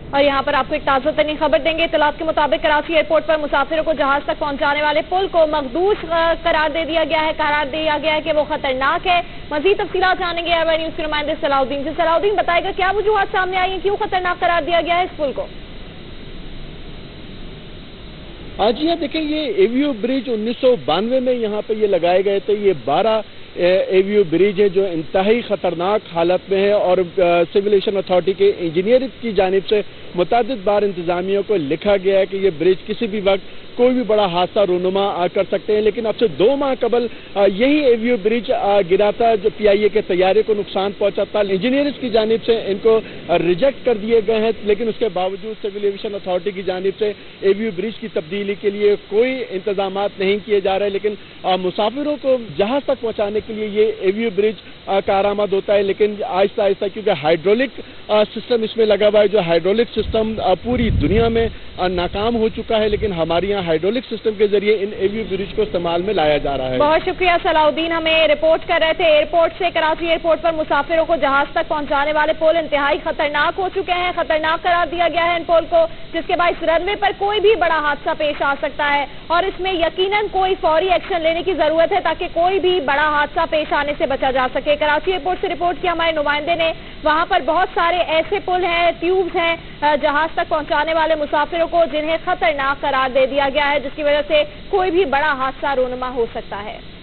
اور یہاں پر آپ کو ایک تازہ ترین خبر دیں گے۔ اطلاعات کے مطابق کراچی ایئرپورٹ پر مسافروں کو جہاز تک پہنچانے والے پل کو مخدوش قرار دے دیا گیا ہے کہ وہ خطرناک ہے۔ مزید تفصیلات جانیں گے ایئر نیوز کے نمائندے صلاح الدین سے۔ صلاح الدین بتائے گا کیا وجوہات سامنے آئی ہیں، کیوں خطرناک قرار دیا گیا ہے اس پل کو؟ جی ہاں، دیکھیں یہ ایویو برج 1992 میں یہاں پہ یہ لگائے گئے تھے۔ یہ 12 ایویو برج ہے جو انتہائی خطرناک حالت میں ہے، اور سول ایویشن اتھارٹی کے انجینئرز کی جانب سے متعدد بار انتظامیہ کو لکھا گیا ہے کہ یہ برج کسی بھی وقت کوئی بھی بڑا حادثہ رونما کر سکتے ہیں، لیکن اب سے 2 ماہ قبل یہی ایویو برج گرا تھا جو PIA کے طیارے کو نقصان پہنچا تھا۔ انجینئرز کی جانب سے ان کو ریجیکٹ کر دیے گئے ہیں، لیکن اس کے باوجود سول ایویشن اتھارٹی کی جانب سے ایویو برج کی تبدیلی کے لیے کوئی انتظامات نہیں کیے جا رہے، لیکن مسافروں کو جہاز تک پہنچانے کے لیے یہ ایویو برج کارآمد ہوتا ہے، لیکن آہستہ آہستہ کیونکہ ہائیڈرولک سسٹم اس میں لگا ہوا ہے، جو ہائیڈرولک سسٹم پوری دنیا میں ناکام ہو چکا ہے، لیکن ہمارے یہاں ہائیڈرولک سسٹم کے ذریعے ان ایویو برج کو استعمال میں لایا جا رہا ہے۔ بہت شکریہ صلاح الدین، ہمیں رپورٹ کر رہے تھے ایئرپورٹ سے۔ کراچی ایئرپورٹ پر مسافروں کو جہاز تک پہنچانے والے پول انتہائی خطرناک ہو چکے ہیں، خطرناک قرار دیا گیا ہے ان پول کو، جس کے باعث رن وے پر کوئی بھی بڑا حادثہ پیش آ سکتا ہے، اور اس میں یقیناً کوئی فوری ایکشن لینے کی ضرورت ہے تاکہ کوئی بھی بڑا حادثہ پیش آنے سے بچا جا سکے۔ کراچی ایئرپورٹ سے رپورٹ کیا ہمارے نمائندے نے، وہاں پر بہت سارے ایسے پل ہیں، ٹیوبز ہیں جہاز تک پہنچانے والے مسافروں کو، جنہیں خطرناک قرار دے دیا گیا ہے، جس کی وجہ سے کوئی بھی بڑا حادثہ رونما ہو سکتا ہے۔